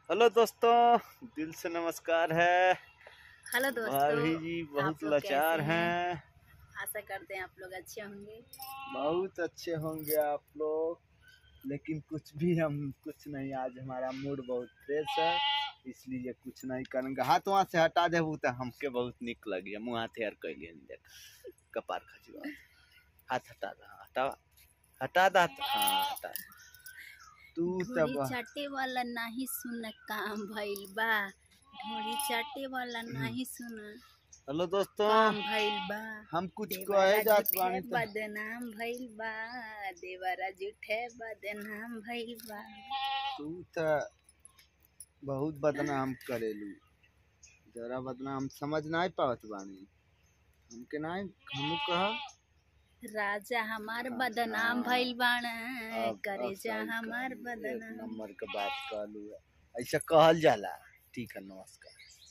Hello दोस्तों, दिल से नमस्कार है। हेलो दोस्तों, भाभी जी बहुत लाचार हैं। आशा करते हैं आप लोग अच्छे होंगे। बहुत अच्छे होंगे आप लोग, लेकिन कुछ नहीं। आज हमारा मूड बहुत फ्रेश है, इसलिए कुछ नहीं करेंगे। हाथ वहाँ से हटा दे तो हमके बहुत निक लगी। मुँह हाथ यार कैलिए देख कपार खजुआ। हाथ हटा दा, हटा दा। हाँ हटा। तू ढोरी तब चाटे वाला नहीं सुन काम भइल बा। ढोरी चाटे वाला नहीं सुन हेलो दोस्तों, काम भइल बा। हम कुछ देवरा कहे जात जुठे बानी तो बदनाम भइल बा। देवरा जुठे बदनाम भइल बा। तू तो बहुत बदनाम करेलू। जरा बदनाम समझ नहीं पावत बानी हमके नहीं। हमू कहा राजा हमार बदनाम भइल बाण। अब करेजा सही हमार कहलू, एक बदनाम। नंबर के बात कहलू। ऐसा कहल जाला। ठीक है, नमस्कार।